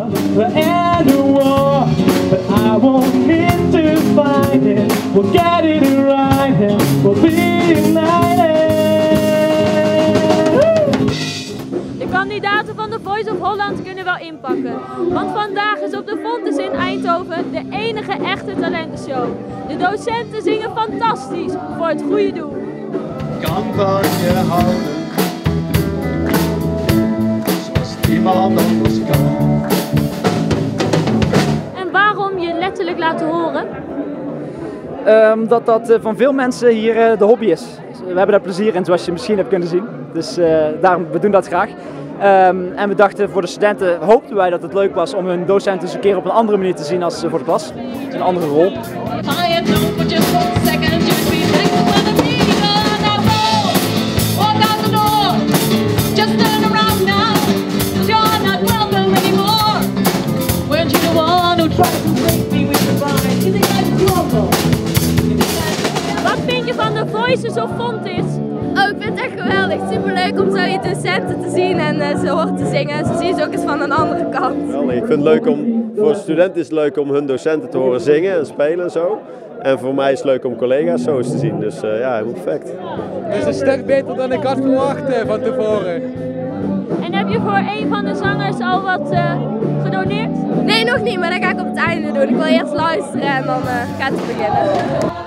the end of war, but I won't need to find it. We'll get it right and we'll be united. De kandidaten van The Voice of Holland kunnen wel inpakken. Want vandaag is op de Fontes in Eindhoven de enige echte talentenshow. De docenten zingen fantastisch voor het goede doel. Kan van je houden, zoals niemand anders kan. En waarom je letterlijk laten horen? Dat van veel mensen hier de hobby is. We hebben daar plezier in, zoals je misschien hebt kunnen zien. Dus daarom, we doen dat graag. En we dachten voor de studenten, hoopten wij dat het leuk was om hun docent eens een keer op een andere manier te zien als voor de klas. Een andere rol. Wat vind je van The Voices of Fontes? Oh, ik vind het echt geweldig. Superleuk om zo je docenten te zien en ze horen te zingen. Ze zien ze ook eens van een andere kant. Wel, ik vind het leuk voor studenten is het leuk om hun docenten te horen zingen en spelen en zo. En voor mij is het leuk om collega's zo eens te zien. Dus ja, helemaal perfect. Het is een stuk beter dan ik had verwacht van tevoren. En heb je voor een van de zangers al wat gedoneerd? Nee, nog niet, maar dat ga ik op het einde doen. Ik wil eerst luisteren en dan gaat het beginnen.